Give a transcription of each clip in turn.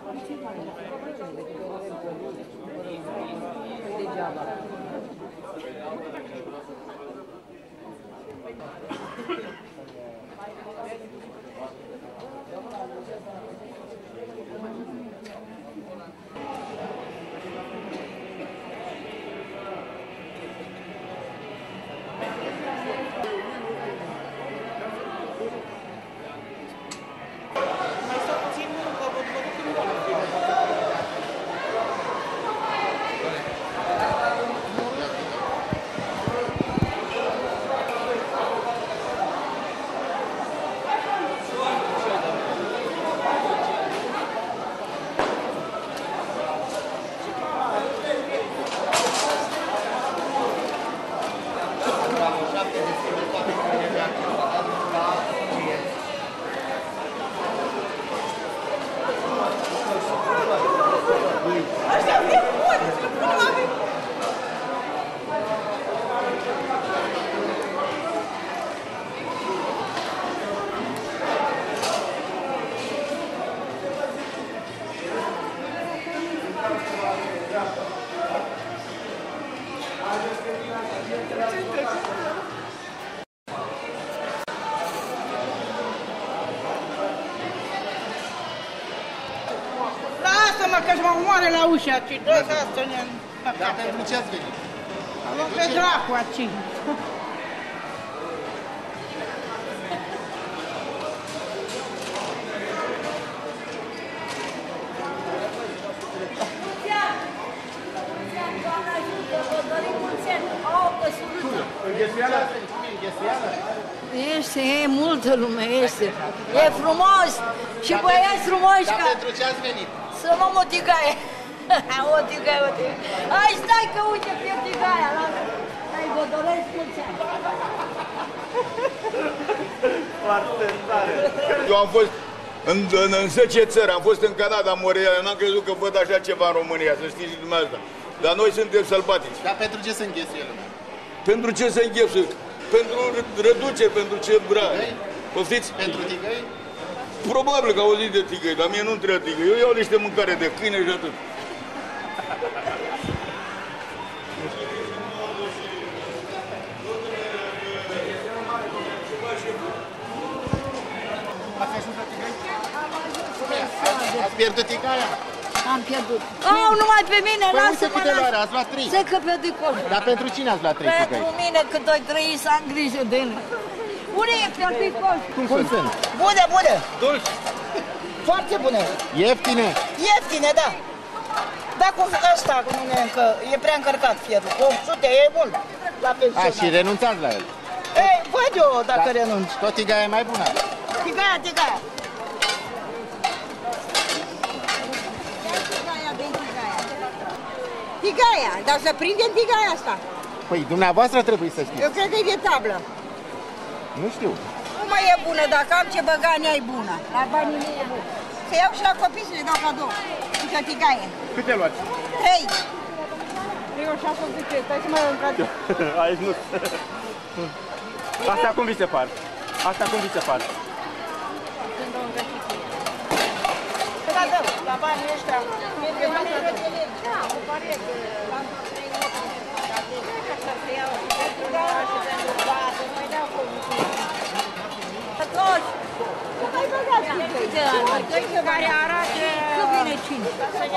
Degeaba. Lasă-mă că-și mă omoare la ușa, ci dă să ne... Dar pentru ce ați venit? Pe dracu, aci. Este, e multă lume, este. E frumos și băieți frumoși. Dar pentru ce ați venit? Să luăm o tigaie. O tigaie, o tigaie. Hai, stai că uite pe tigaia. Hai, vă doresc mulți ani. Foarte tare. Eu am fost în 10 țări, am fost în Canada, în Montreal, n-am crezut că văd așa ceva în România, să știți și dumneavoastră. Dar noi suntem sălbatici. Dar pentru ce se înghesuie lumea? Pentru ce se înghesuie? Pentru reduceri, pentru ce vrea. Poftiți? Pentru tigăi? Probabil că auziți de tigăi, dar mie nu-mi trebuie tigăi. Eu iau niște mâncare de câine și atât. Ați pierdut tigaia? Am pierdut. Au, numai pe mine, Păi uite lasă-mă, câte luare, ați luat 3. să că pierdut colț. Dar pentru cine ați luat 3 tigăi? Pentru mine, cât o trăi, să am grijă de ele. Unde e pierdut colț? Cum sunt? Bune, bune! Dulci! Foarte bune! Ieftine? Ieftine, da! Dar cu ăsta, cu mine, încă e prea încărcat fierul. 800 e mult la A, pensionar. și renunțați la el. Ei, văd eu dacă renunț. Tot tigaia e mai bună. Tigaia, tigaia. Tigaia, dar să prindem tigaia asta. Păi dumneavoastră trebuie să știți. Eu cred că e de tablă. Nu știu. Nu mai e bună, dacă am ce băga, ea e bună. La banii mei e bună. Să iau și la copii să le dau cadou. Uite o tigaie. Câte luați? 3. 3 ori 6 ori 3. Stai să mai încadou. Aici nu. Asta cum vi se par? Asta cum vi se par? Da, dăm, la banii ăștia. Da, o paretă. Hai băgat care arată că vine cine.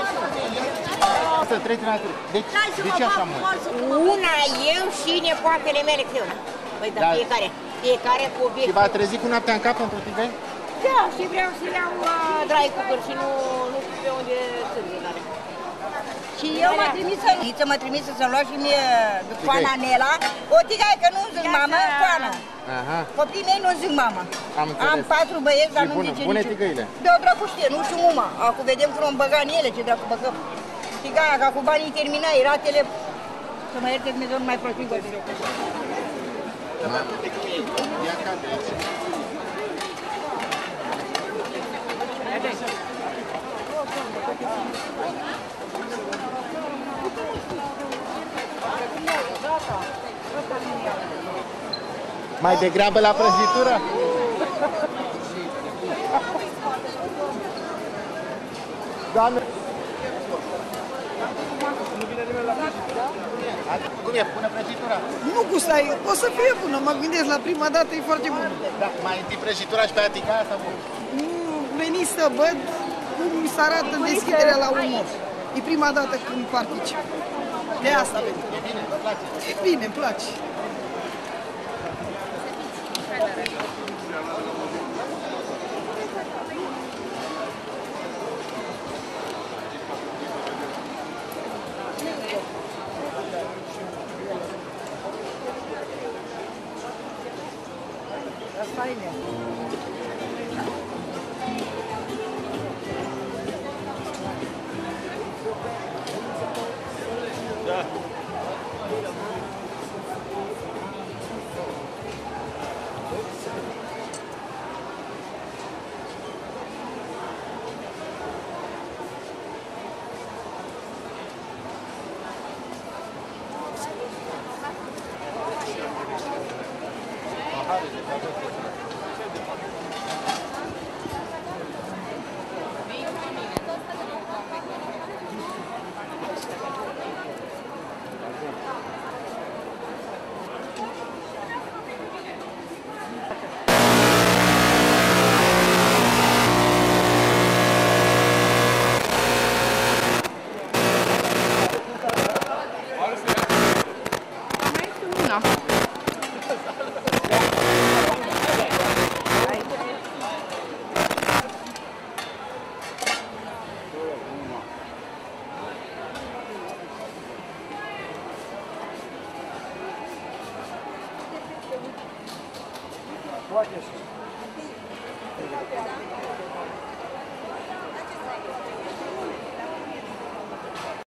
Să treci la de ce așa mult? Una eu și nepoatele mele Fiona. Păi da, fiecare cu obiect. Și v-a trezit cu noaptea în cap pentru tigăi? Da, și vreau să iau dry cooker și nu pe unde sunt care. Și eu m-a trimis să luat și mie Coana Nela, o tigaie că nu zic mamă, Coana. Aha. Copiii mei nu zic mamă. Am 4 băieți, dar nu zice bune niciun. tigăile. De-o dracu știe, nu știu muma. Acum vedem cum am băgat în ele, ce dracu băgăm. Tigaia, că cu banii terminai, ratele... Să mă ierte Dumnezeu, nu mai prostim cu ele. Ia cade aici. Mai degrabă la prăjitură? Doamne! Cum e? Bună prăjitura? Nu gustai, o să fie bună, mă gândesc, la prima dată e foarte bună. Da, mai întâi prăjitura și pe atica sau cum? Nu veni să văd cum se arată deschiderea la umor. E prima dată când particip. De asta veni. E bine, vă place? E bine, îmi place. Poate și